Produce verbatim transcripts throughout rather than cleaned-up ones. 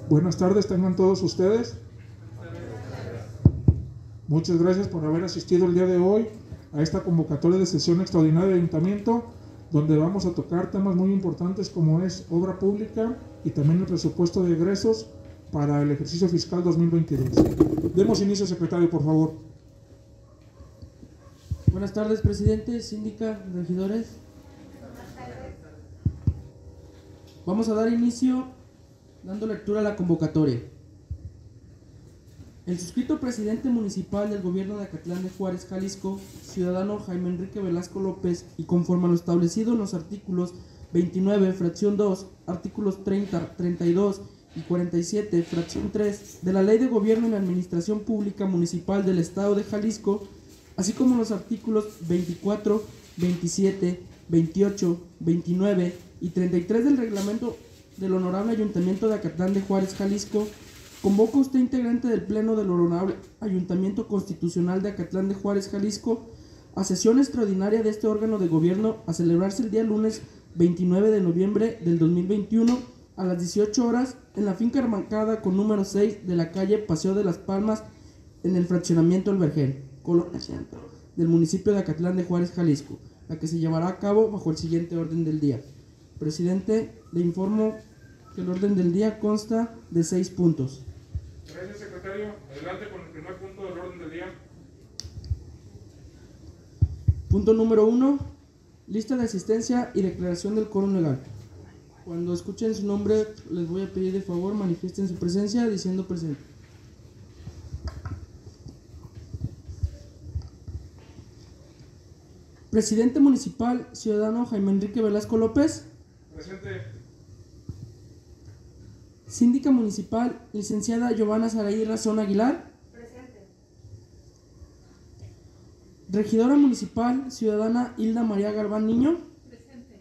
Buenas tardes, tengan todos ustedes. Muchas gracias por haber asistido el día de hoy a esta convocatoria de sesión extraordinaria de ayuntamiento, donde vamos a tocar temas muy importantes como es obra pública y también el presupuesto de egresos para el ejercicio fiscal dos mil veintidós. Demos inicio, secretario, por favor. Buenas tardes, presidente, síndica, regidores. Vamos a dar inicio dando lectura a la convocatoria. El suscrito presidente municipal del gobierno de Acatlán de Juárez, Jalisco, ciudadano Jaime Enrique Velasco López, y conforme a lo establecido en los artículos veintinueve, fracción dos, artículos treinta, treinta y dos y cuarenta y siete, fracción tres, de la Ley de Gobierno y la Administración Pública Municipal del Estado de Jalisco, así como los artículos veinticuatro, veintisiete, veintiocho, veintinueve y treinta y tres del reglamento del Honorable Ayuntamiento de Acatlán de Juárez, Jalisco, convoca usted, integrante del Pleno del Honorable Ayuntamiento Constitucional de Acatlán de Juárez, Jalisco, a sesión extraordinaria de este órgano de gobierno a celebrarse el día lunes veintinueve de noviembre del dos mil veintiuno a las dieciocho horas en la finca arrancada con número seis de la calle Paseo de las Palmas, en el fraccionamiento El Vergel, Colonia Centro, del municipio de Acatlán de Juárez, Jalisco, la que se llevará a cabo bajo el siguiente orden del día. Presidente, le informo que el orden del día consta de seis puntos. Gracias, secretario. Adelante con el primer punto del orden del día. Punto número uno, lista de asistencia y declaración del quórum legal. Cuando escuchen su nombre, les voy a pedir de favor manifiesten su presencia diciendo presente. Presidente municipal, ciudadano Jaime Enrique Velasco López. Presente. Síndica municipal, licenciada Giovanna Saraí Razón Aguilar. Presente. Regidora municipal, ciudadana Hilda María Galván Niño. Presente.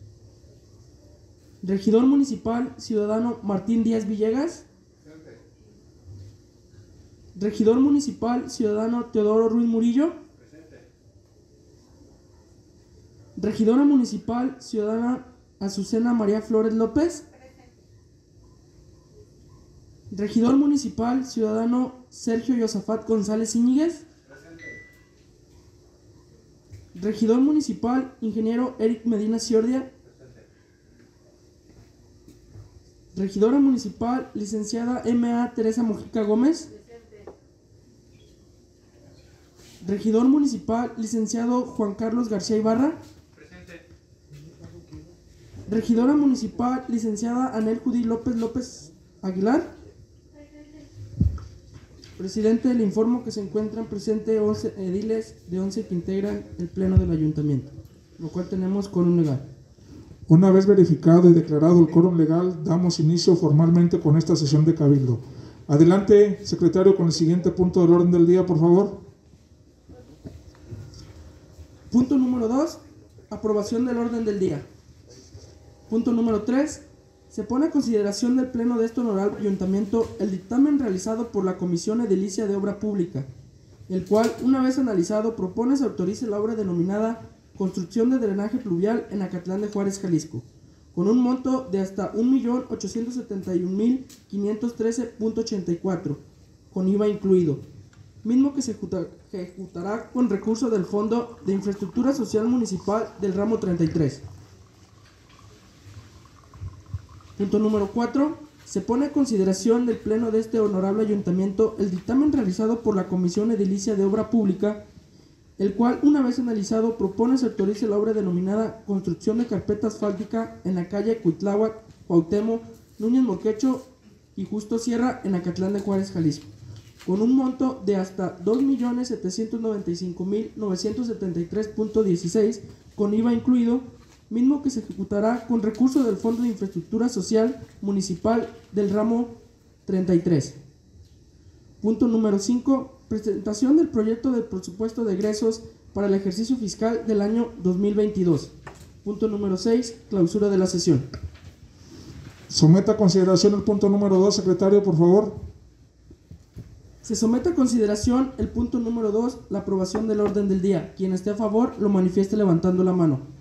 Regidor municipal, ciudadano Martín Díaz Villegas. Presente. Regidor municipal, ciudadano Teodoro Ruiz Murillo. Presente. Regidora municipal, ciudadana Azucena María Flores López. Regidor municipal, ciudadano Sergio Yosafat González Íñiguez. Presente. Regidor municipal, ingeniero Eric Medina Ciordia. Presente. Regidora municipal, licenciada M A Teresa Mojica Gómez. Presente. Regidor municipal, licenciado Juan Carlos García Ibarra. Presente. Regidora municipal, licenciada Anel Judí López López Aguilar. Presidente, le informo que se encuentran presentes once ediles de once que integran el pleno del ayuntamiento, lo cual tenemos quórum legal. Una vez verificado y declarado el quórum legal, damos inicio formalmente con esta sesión de cabildo. Adelante, secretario, con el siguiente punto del orden del día, por favor. Punto número dos, aprobación del orden del día. Punto número tres, se pone a consideración del Pleno de este honorable ayuntamiento el dictamen realizado por la Comisión Edilicia de Obra Pública, el cual, una vez analizado, propone se autorice la obra denominada Construcción de Drenaje Pluvial en Acatlán de Juárez, Jalisco, con un monto de hasta un millón ochocientos setenta y un mil quinientos trece punto ochenta y cuatro, con I V A incluido, mismo que se ejecuta, que ejecutará con recurso del Fondo de Infraestructura Social Municipal del ramo treinta y tres. Punto número cuatro. Se pone a consideración del Pleno de este honorable ayuntamiento el dictamen realizado por la Comisión Edilicia de Obra Pública, el cual, una vez analizado, propone se autorice la obra denominada Construcción de Carpeta Asfáltica en la calle Cuitláhuac, Cuauhtémoc, Núñez Moquecho y Justo Sierra en Acatlán de Juárez, Jalisco, con un monto de hasta dos millones setecientos noventa y cinco mil novecientos setenta y tres punto dieciséis, con I V A incluido, mismo que se ejecutará con recurso del Fondo de Infraestructura Social Municipal del ramo treinta y tres. Punto número cinco. Presentación del proyecto del presupuesto de egresos para el ejercicio fiscal del año dos mil veintidós. Punto número seis. Clausura de la sesión. Someta a consideración el punto número dos, secretario, por favor. Se somete a consideración el punto número dos, la aprobación del orden del día. Quien esté a favor, lo manifieste levantando la mano.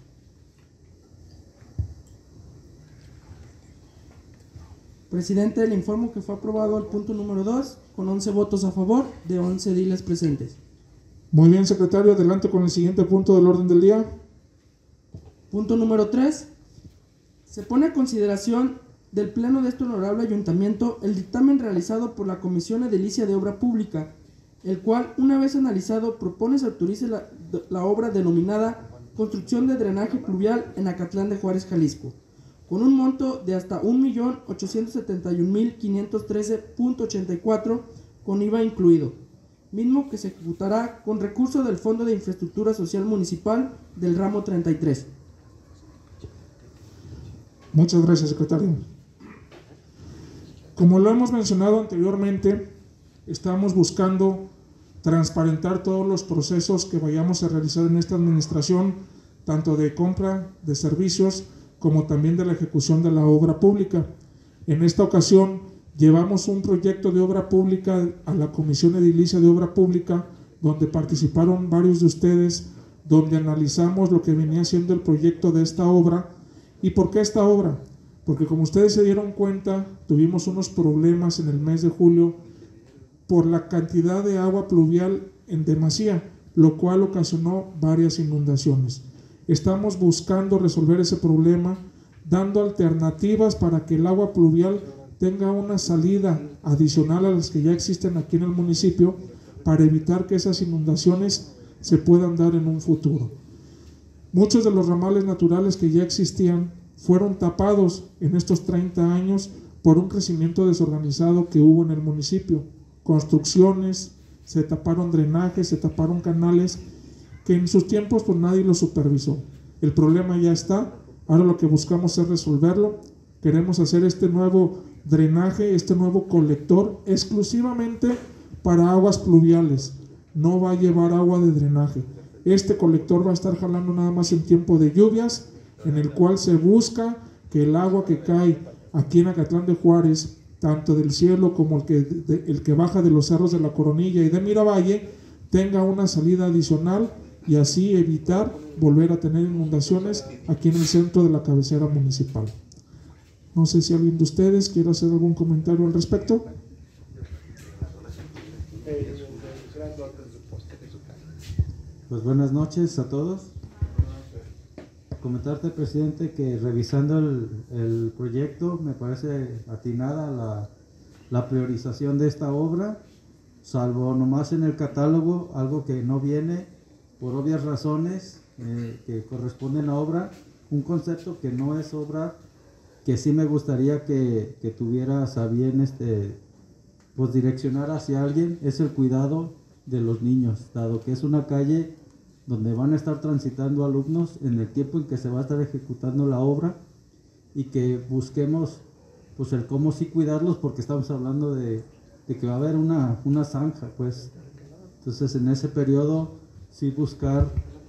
Presidente, le informo que fue aprobado el punto número dos con once votos a favor de once ediles presentes. Muy bien, secretario, adelante con el siguiente punto del orden del día. Punto número tres. Se pone a consideración del Pleno de este honorable ayuntamiento el dictamen realizado por la Comisión Edilicia de Obra Pública, el cual, una vez analizado, propone se autorice la, la obra denominada Construcción de Drenaje Pluvial en Acatlán de Juárez, Jalisco, con un monto de hasta un millón ochocientos setenta y un mil quinientos trece punto ochenta y cuatro con I V A incluido, mismo que se ejecutará con recurso del Fondo de Infraestructura Social Municipal del ramo treinta y tres. Muchas gracias, secretario. Como lo hemos mencionado anteriormente, estamos buscando transparentar todos los procesos que vayamos a realizar en esta administración, tanto de compra de servicios como también de la ejecución de la obra pública. En esta ocasión llevamos un proyecto de obra pública a la Comisión Edilicia de Obra Pública, donde participaron varios de ustedes, donde analizamos lo que venía siendo el proyecto de esta obra. ¿Y por qué esta obra? Porque como ustedes se dieron cuenta, tuvimos unos problemas en el mes de julio por la cantidad de agua pluvial en demasía, lo cual ocasionó varias inundaciones. Estamos buscando resolver ese problema, dando alternativas para que el agua pluvial tenga una salida adicional a las que ya existen aquí en el municipio, para evitar que esas inundaciones se puedan dar en un futuro. Muchos de los ramales naturales que ya existían fueron tapados en estos treinta años por un crecimiento desorganizado que hubo en el municipio. Construcciones, se taparon drenajes, se taparon canales, que en sus tiempos pues nadie los supervisó. El problema ya está, ahora lo que buscamos es resolverlo. Queremos hacer este nuevo drenaje, este nuevo colector exclusivamente para aguas pluviales. No va a llevar agua de drenaje. Este colector va a estar jalando nada más en tiempo de lluvias, en el cual se busca que el agua que cae aquí en Acatlán de Juárez, tanto del cielo como el que, de, el que baja de los cerros de La Coronilla y de Miravalle, tenga una salida adicional y así evitar volver a tener inundaciones aquí en el centro de la cabecera municipal. No sé si alguien de ustedes quiere hacer algún comentario al respecto. Pues buenas noches a todos. Comentarte, presidente, que revisando el, el proyecto me parece atinada la, la priorización de esta obra, salvo nomás en el catálogo algo que no viene por obvias razones eh, que corresponden a obra, un concepto que no es obra, que sí me gustaría que, que tuvieras a bien este, pues direccionar hacia alguien, es el cuidado de los niños, dado que es una calle donde van a estar transitando alumnos en el tiempo en que se va a estar ejecutando la obra, y que busquemos pues el cómo sí cuidarlos, porque estamos hablando de, de que va a haber una, una zanja, pues. Entonces en ese periodo sí buscar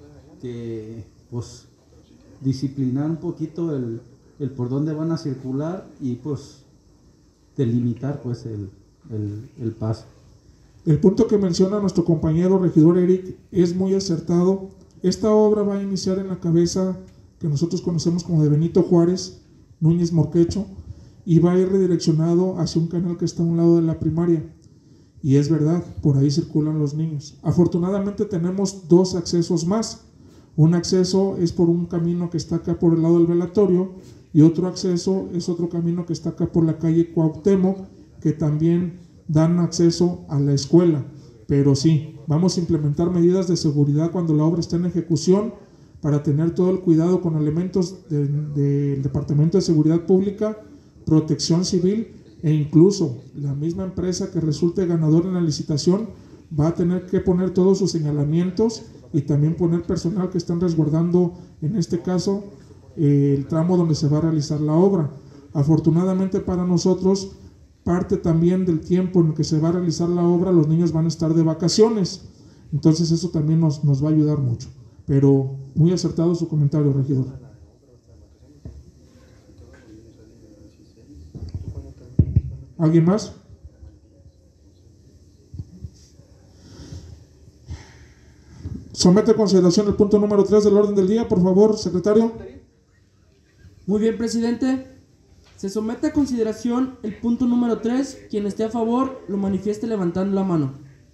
que pues disciplinar un poquito el, el por dónde van a circular y pues delimitar pues el, el, el paso. El punto que menciona nuestro compañero regidor Eric es muy acertado. Esta obra va a iniciar en la cabeza que nosotros conocemos como de Benito Juárez, Núñez Morquecho, y va a ir redireccionado hacia un canal que está a un lado de la primaria. Y es verdad, por ahí circulan los niños. Afortunadamente tenemos dos accesos más. Un acceso es por un camino que está acá por el lado del velatorio, y otro acceso es otro camino que está acá por la calle Cuauhtémoc, que también dan acceso a la escuela. Pero sí, vamos a implementar medidas de seguridad cuando la obra esté en ejecución, para tener todo el cuidado con elementos del de, de Departamento de Seguridad Pública, Protección Civil, e incluso la misma empresa que resulte ganadora en la licitación va a tener que poner todos sus señalamientos, y también poner personal que están resguardando, en este caso, eh, el tramo donde se va a realizar la obra. Afortunadamente para nosotros, parte también del tiempo en el que se va a realizar la obra, los niños van a estar de vacaciones, entonces eso también nos, nos va a ayudar mucho. Pero muy acertado su comentario, regidor. ¿Alguien más? Somete a consideración el punto número tres del orden del día, por favor, secretario. Muy bien, presidente. Se somete a consideración el punto número tres. Quien esté a favor, lo manifieste levantando la mano.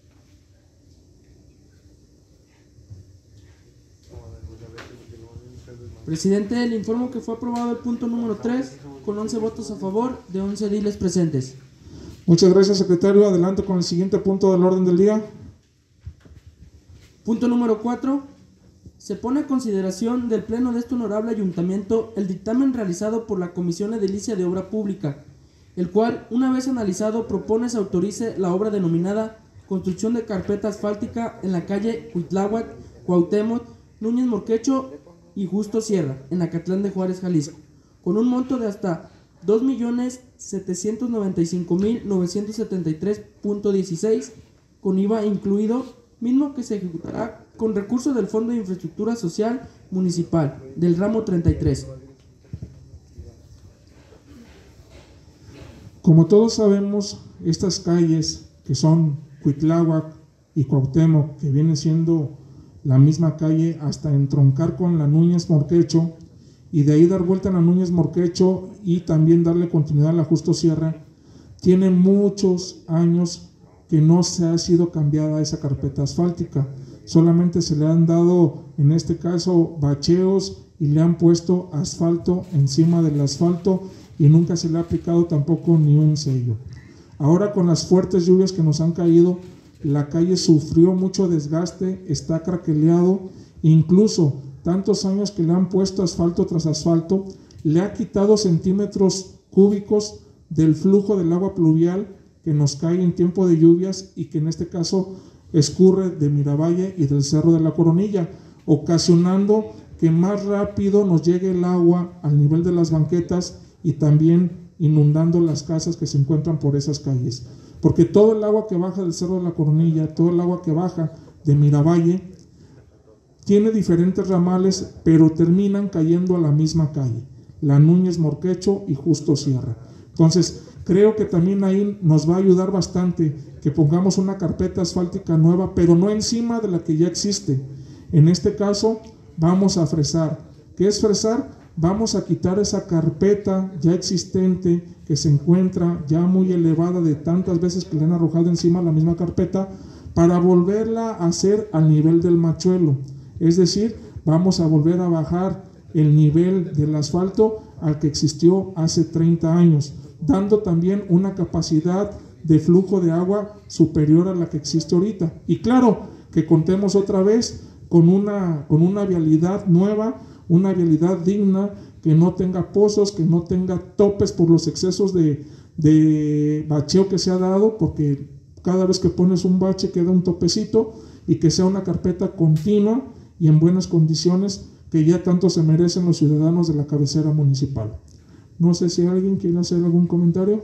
Presidente, le informo que fue aprobado el punto número tres con once votos a favor de once ediles presentes. Muchas gracias, secretario. Adelante con el siguiente punto del orden del día. Punto número cuatro. Se pone a consideración del Pleno de este honorable ayuntamiento el dictamen realizado por la Comisión Edilicia de Obra Pública, el cual, una vez analizado, propone se autorice la obra denominada construcción de carpeta asfáltica en la calle Cuitláhuac, Cuauhtémoc, Núñez Morquecho y Justo Sierra, en Acatlán de Juárez, Jalisco, con un monto de hasta dos millones setecientos noventa y cinco mil novecientos setenta y tres punto dieciséis, con I V A incluido, mismo que se ejecutará con recursos del Fondo de Infraestructura Social Municipal, del ramo treinta y tres. Como todos sabemos, estas calles que son Cuitláhuac y Cuauhtémoc, que vienen siendo la misma calle hasta entroncar con la Núñez Morquecho, y de ahí dar vuelta a la Núñez Morquecho y también darle continuidad a la Justo Sierra, tiene muchos años que no se ha sido cambiada esa carpeta asfáltica. Solamente se le han dado, en este caso, bacheos y le han puesto asfalto encima del asfalto y nunca se le ha aplicado tampoco ni un sello. Ahora, con las fuertes lluvias que nos han caído, la calle sufrió mucho desgaste, está craqueleado, incluso tantos años que le han puesto asfalto tras asfalto, le ha quitado centímetros cúbicos del flujo del agua pluvial que nos cae en tiempo de lluvias y que en este caso escurre de Miravalle y del Cerro de la Coronilla, ocasionando que más rápido nos llegue el agua al nivel de las banquetas y también inundando las casas que se encuentran por esas calles. Porque todo el agua que baja del Cerro de la Coronilla, todo el agua que baja de Miravalle, tiene diferentes ramales, pero terminan cayendo a la misma calle, la Núñez Morquecho y Justo Sierra. Entonces, creo que también ahí nos va a ayudar bastante que pongamos una carpeta asfáltica nueva, pero no encima de la que ya existe. En este caso, vamos a fresar. ¿Qué es fresar? Vamos a quitar esa carpeta ya existente que se encuentra ya muy elevada de tantas veces que le han arrojado encima la misma carpeta para volverla a hacer al nivel del machuelo. Es decir, vamos a volver a bajar el nivel del asfalto al que existió hace treinta años, dando también una capacidad de flujo de agua superior a la que existe ahorita. Y claro, que contemos otra vez con una, con una vialidad nueva, una vialidad digna, que no tenga pozos, que no tenga topes por los excesos de, de bacheo que se ha dado, porque cada vez que pones un bache queda un topecito, y que sea una carpeta continua y en buenas condiciones que ya tanto se merecen los ciudadanos de la cabecera municipal. No sé si alguien quiere hacer algún comentario.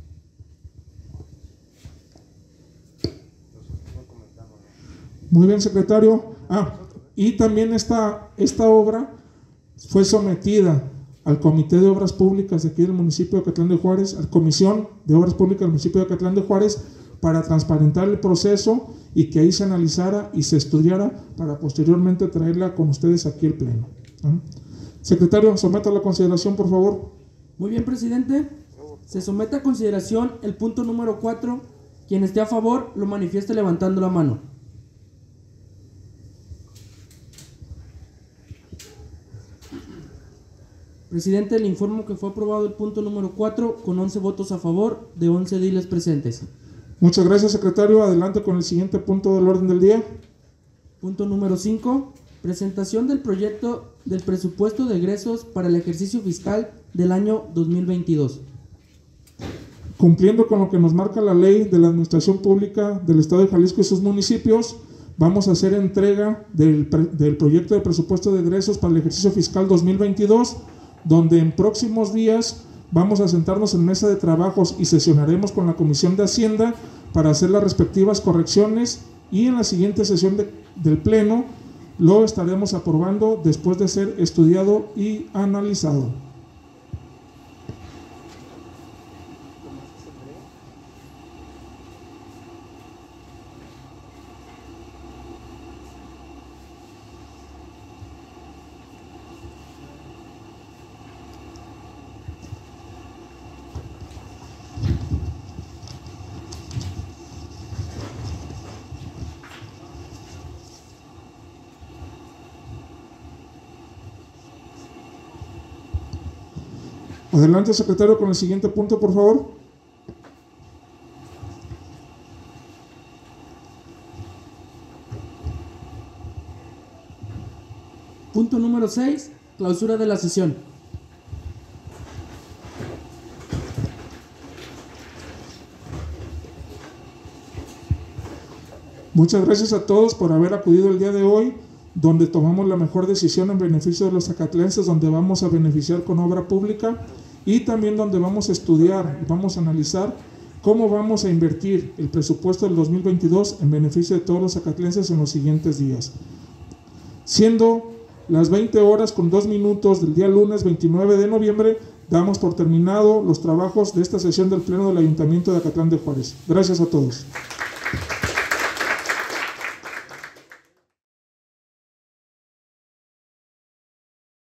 Muy bien, secretario. Ah, y también esta, esta obra fue sometida al Comité de Obras Públicas de aquí del municipio de Acatlán de Juárez, a la Comisión de Obras Públicas del municipio de Acatlán de Juárez, para transparentar el proceso y que ahí se analizara y se estudiara para posteriormente traerla con ustedes aquí al Pleno. ¿Ah? Secretario, someta a la consideración, por favor. Muy bien, presidente. Se somete a consideración el punto número cuatro. Quien esté a favor, lo manifieste levantando la mano. Presidente, le informo que fue aprobado el punto número cuatro con once votos a favor de once ediles presentes. Muchas gracias, secretario. Adelante con el siguiente punto del orden del día. Punto número cinco. Presentación del proyecto del presupuesto de egresos para el ejercicio fiscal del año dos mil veintidós. Cumpliendo con lo que nos marca la ley de la Administración Pública del Estado de Jalisco y sus municipios, vamos a hacer entrega del, del proyecto de presupuesto de egresos para el ejercicio fiscal dos mil veintidós, donde en próximos días vamos a sentarnos en mesa de trabajos y sesionaremos con la Comisión de Hacienda para hacer las respectivas correcciones, y en la siguiente sesión de, del Pleno lo estaremos aprobando después de ser estudiado y analizado. Adelante, secretario, con el siguiente punto, por favor. Punto número seis, clausura de la sesión. Muchas gracias a todos por haber acudido el día de hoy, donde tomamos la mejor decisión en beneficio de los zacatlenses, donde vamos a beneficiar con obra pública y también donde vamos a estudiar, vamos a analizar cómo vamos a invertir el presupuesto del dos mil veintidós en beneficio de todos los zacatlenses en los siguientes días. Siendo las veinte horas con dos minutos del día lunes veintinueve de noviembre, damos por terminado los trabajos de esta sesión del Pleno del Ayuntamiento de Acatlán de Juárez. Gracias a todos.